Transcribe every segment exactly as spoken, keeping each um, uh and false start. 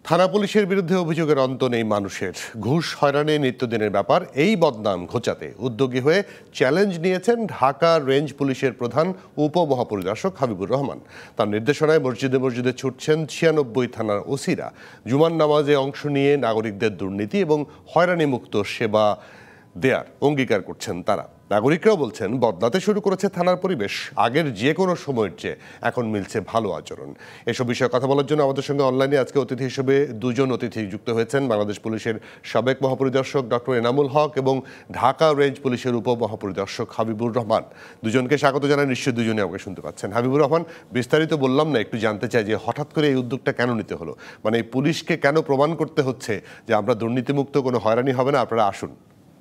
থানা পুলিশের বিরুদ্ধে অভিযোগের অন্ত নেই মানুষের। ঘুষ হয়রানি নিত্যদিনের ব্যাপার। এই বদনাম ঘোচাতে উদ্যোগী হয়ে চ্যালেঞ্জ নিয়েছেন ঢাকা রেঞ্জ পুলিশের প্রধান উপমহাপরিদর্শক হাবিবুর রহমান। তার নির্দেশনায় মসজিদে মসজিদে ছুটছেন ছিয়ানব্বই থানার ওসিরা। জুমার নামাজে অংশ নিয়ে নাগরিকদের দুর্নীতি এবং হয়রানি মুক্ত সেবা দেয়ার অঙ্গীকার করছেন তারা। নাগরিকরাও বলছেন বদলাতে শুরু করেছে থানার পরিবেশ। আগের যে কোনো সময়ের চেয়ে এখন মিলছে ভালো আচরণ। এসব বিষয়ে কথা বলার জন্য আমাদের সঙ্গে অনলাইনে আজকে অতিথি হিসেবে দুজন অতিথি যুক্ত হয়েছেন। বাংলাদেশ পুলিশের সাবেক মহাপরিদর্শক ডক্টর এনামুল হক এবং ঢাকা রেঞ্জ পুলিশের উপমহাপরিদর্শক হাবিবুর রহমান। দুজনকে স্বাগত জানাই। নিশ্চয়ই দুজনে আমাকে শুনতে পাচ্ছেন। হাবিবুর রহমান, বিস্তারিত বললাম না, একটু জানতে চাই যে হঠাৎ করে এই উদ্যোগটা কেন নিতে হলো? মানে এই পুলিশকে কেন প্রমাণ করতে হচ্ছে যে আমরা দুর্নীতিমুক্ত, কোনো হয়রানি হবে না, আপনারা আসুন।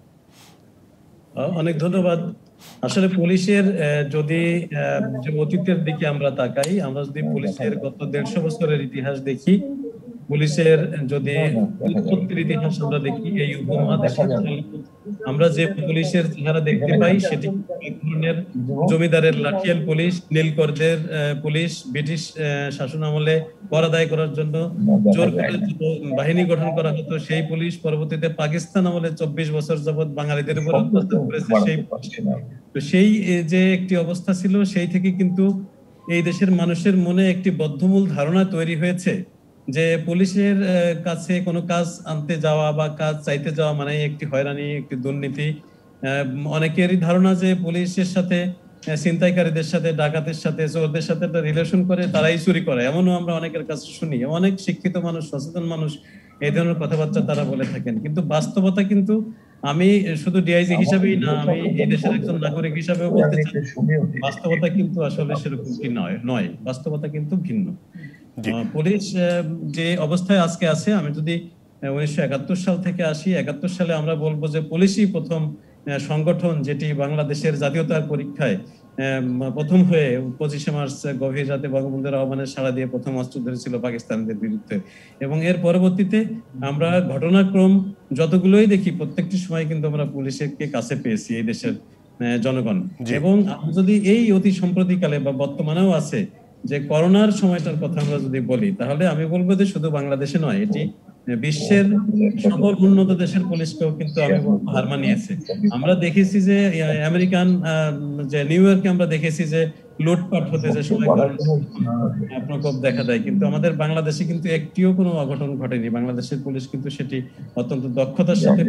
অনেক ধন্যবাদ। আসলে পুলিশের যদি অতীতের দিকে আমরা তাকাই, আমরা যদি পুলিশের গত দেড়শো বছরের ইতিহাস দেখি, পুলিশের যদি উৎপত্তির ইতিহাস আমরা দেখি, এই উপমহাদেশে আমরা যে পুলিশের চেহারা দেখতে পাই সেটি এক ধরনের জমিদারের লাঠিয়াল পুলিশ, নীলকরদের পুলিশ, ব্রিটিশ শাসন আমলে কর আদায় করার জন্য জোর করে বাহিনী গঠন করা হতো সেই পুলিশ, পরবর্তীতে পাকিস্তান আমলে চব্বিশ বছর যাবৎ বাঙালিদের উপর অত্যাচার করেছে সেই তো সেই যে একটি অবস্থা ছিল, সেই থেকে কিন্তু এই দেশের মানুষের মনে একটি বদ্ধমূল ধারণা তৈরি হয়েছে যে পুলিশের কাছে কোনো কাজ আনতে যাওয়া বা কাজ চাইতে যাওয়া মানে একটি হয়রানি, একটি দুর্নীতি। অনেকেরই ধারণা যে পুলিশের সাথে ছিনতাইকারীদের সাথে, ডাকাতের সাথে, চোরদের সাথে একটা রিলেশন করে, তারাই চুরি করে, এমনও আমরা অনেকের কাছে শুনি। অনেক শিক্ষিত মানুষ, সচেতন মানুষ এই ধরনের কথাবার্তা তারা বলে থাকেন, কিন্তু বাস্তবতা কিন্তু আমি শুধু ডিআইজি হিসাবেই না, আমি এই দেশের একজন নাগরিক হিসাবেও বলতে চাই, বাস্তবতা কিন্তু আসলে সেরকম কি নয় নয় বাস্তবতা কিন্তু ভিন্ন। পুলিশ যে অবস্থায় আজকে আছে, আমি যদি উনিশশো একাত্তর সাল থেকে আসি, একাত্তর সালে আমরা বলবো যে পুলিশই প্রথম সংগঠন যেটি বাংলাদেশের জাতীয়তার পরীক্ষায় প্রথম হয়ে পঁচিশে মার্চ গভীর রাতে বঙ্গবন্ধুর আহ্বানের সাড়া দিয়ে প্রথম অস্ত্র ধরেছিল পাকিস্তানিদের বিরুদ্ধে। এবং এর পরবর্তীতে আমরা ঘটনাক্রম যতগুলোই দেখি, প্রত্যেকটি সময় কিন্তু আমরা পুলিশকে কাছে পেয়েছি এই দেশের জনগণ। এবং যদি এই অতি সম্প্রতিকালে বা বর্তমানেও আছে যে করোনার সময়টার কথা আমরা যদি বলি, তাহলে আমি বলবো যে শুধু বাংলাদেশে নয়, এটি বিশ্বের সকল উন্নত দেশের পুলিশকেও কিন্তু আমি বলবো হার মানিয়েছে। আমরা দেখেছি যে আমেরিকান যে নিউ ইয়র্কে আমরা দেখেছি যে লুটপাট হতে যে সময় প্রকোপ দেখা দেয়, কিন্তু আমাদের বাংলাদেশে কিন্তু একটিও কোনো অঘটন ঘটেনি। বাংলাদেশের পুলিশ কিন্তু সেটি অত্যন্ত দক্ষতার সাথে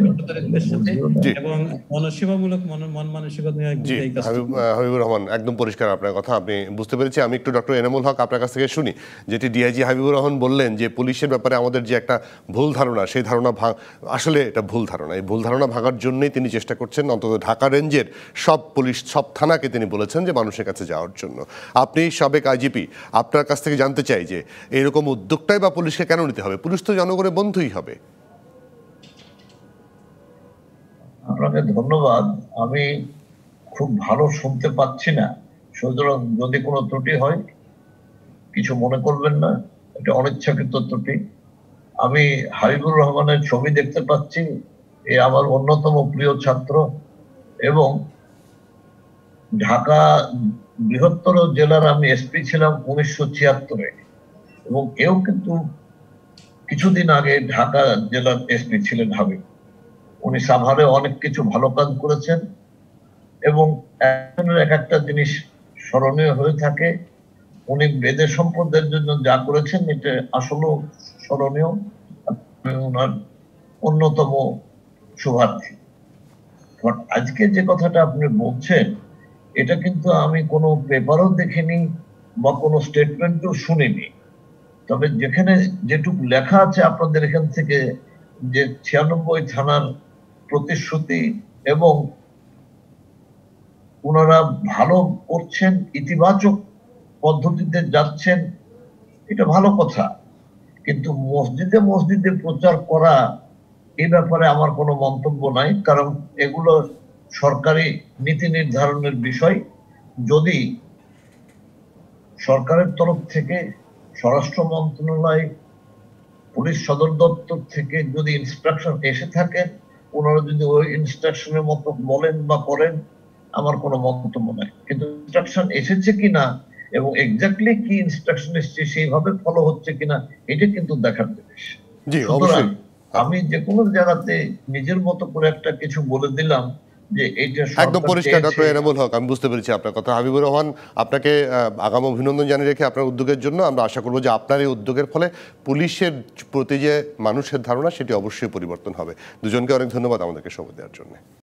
এবং মনসেবামূলক মন মানসিকতা নিয়ে এই কাজ। হাবিবুর রহমান, একদম পরিষ্কার আপনার কথা, আমি বুঝতে পেরেছি। আমি একটু ডক্টর এনামুল হক আপনার কাছ থেকে শুনি, যেটি ডিআইজি হাবিবুর রহমান বললেন যে পুলিশের ব্যাপারে আমাদের যে একটা ভুল ধারণা, সেই ধারণা আসলে এটা ভুল ধারণা। এই ভুল ধারণা ভাঙার জন্যই তিনি চেষ্টা করছেন অন্তত ঢাকা রেঞ্জের সব পুলিশ, সব থানাকে তিনি বলেছেন যে মানুষের কাছে যাওয়ার জন্য। আপনি সাবেক আইজিপি, আপনার কাছ থেকে জানতে চাই যে এরকম উদ্যোগটাই বা পুলিশকে কেন নিতে হবে? পুলিশ তো জনগণের বন্ধুই হবে। আপনাকে ধন্যবাদ। আমি খুব ভালো শুনতে পাচ্ছি না, সুতরাং যদি কোনো ত্রুটি হয় কিছু মনে করবেন না, এটা অনিচ্ছাকৃত ত্রুটি। আমি হাবিবুর রহমানের ছবি দেখতে পাচ্ছি, এ আমার অন্যতম প্রিয় ছাত্র এবং ঢাকা বৃহত্তর জেলার আমি এসপি ছিলাম উনিশশো ছিয়াত্তরে, এবং এও কিন্তু কিছুদিন আগে ঢাকা জেলার এসপি ছিলেন হাবিব। উনি সাভারে অনেক কিছু ভালো কাজ করেছেন এবং এক একটা জিনিস স্মরণীয় হয়ে থাকে। উনি বেদে সম্পদের জন্য যা করেছেন এটা আসলেও স্মরণীয়। ওনার অন্যতম শুভার্থী। আজকে যে কথাটা আপনি বলছেন, এটা কিন্তু আমি কোনো পেপারও দেখিনি বা কোনো স্টেটমেন্টও শুনিনি। তবে যেখানে যেটুকু লেখা আছে আপনাদের এখান থেকে, যে ছিয়ানব্বই থানার প্রতিশ্রুতি এবং ওনারা ভালো করছেন, ইতিবাচক পদ্ধতিতে যাচ্ছেন, এটা ভালো কথা। কিন্তু মসজিদে মসজিদে প্রচার করা, এই ব্যাপারে আমার কোনো মন্তব্য নাই, কারণ এগুলো সরকারি নীতি নির্ধারণের বিষয়। যদি সরকারের তরফ থেকে, স্বরাষ্ট্র মন্ত্রণালয়, পুলিশ সদর দপ্তর থেকে যদি ইনস্ট্রাকশন এসে থাকে, ওনারা যদি ওই ইনস্ট্রাকশনের মতো বলেন বা করেন, আমার কোনো মন্তব্য নাই। কিন্তু ইনস্ট্রাকশন এসেছে কিনা এবং এক্স্যাক্টলি কি ইনস্ট্রাকশন এসেছে সেইভাবে ফলো হচ্ছে কিনা, এটা কিন্তু দেখার জিনিস। জি সুতরাং অবশ্যই। আমি যে কোনো জায়গাতে নিজের মতো করে একটা কিছু বলে দিলাম যে এইটা একদম সরকার পরিষ্কার চেয়েছে। ডক্টর এনামুল হক, আমি বুঝতে পেরেছি আপনার কথা। হাবিবুর রহমান, আপনাকে আহ, আগাম অভিনন্দন জানিয়ে রেখে আপনার উদ্যোগের জন্য আমরা আশা করব যে আপনার এই উদ্যোগের ফলে পুলিশের প্রতি যে মানুষের ধারণা সেটি অবশ্যই পরিবর্তন হবে। দুজনকে অনেক ধন্যবাদ আমাদেরকে সময় দেওয়ার জন্য।